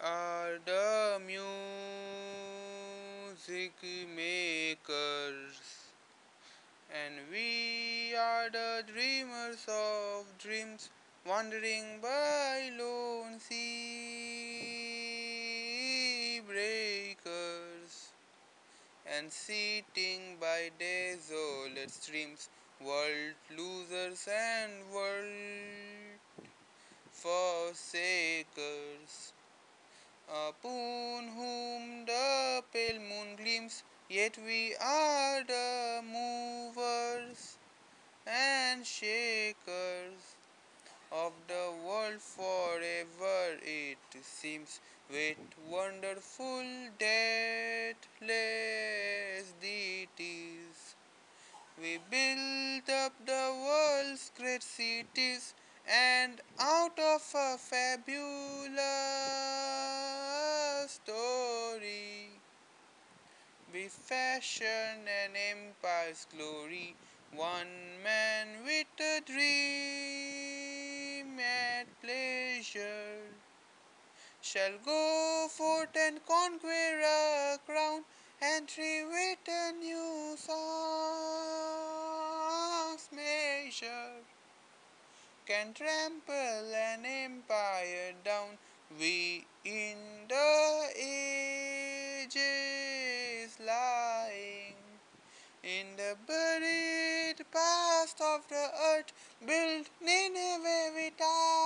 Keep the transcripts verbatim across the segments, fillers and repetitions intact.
are the music makers, and we are the dreamers of dreams, wandering by lone sea breakers, and sitting by desolate streams, world losers and world forsakers. Upon whom the pale moon gleams, yet we are the movers and shakers of the world forever, it seems, with wonderful deathless deities. We build up the world's great cities, and out of a fabulous story, we fashion an empire's glory. One man with a dream at pleasure shall go forth and conquer a crown, and thrive with a new song's measure can trample an empire down. We in the ages lying in the buried past of the earth, built Nineveh with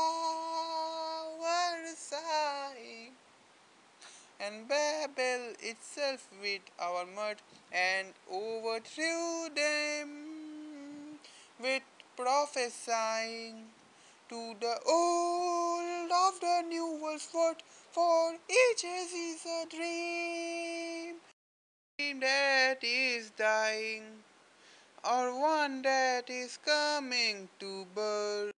our sighing, and Babel itself with our mirth, and overthrew them with prophesying to the old of the new world's worth, for each is a dream that is dying, or one that is coming to birth.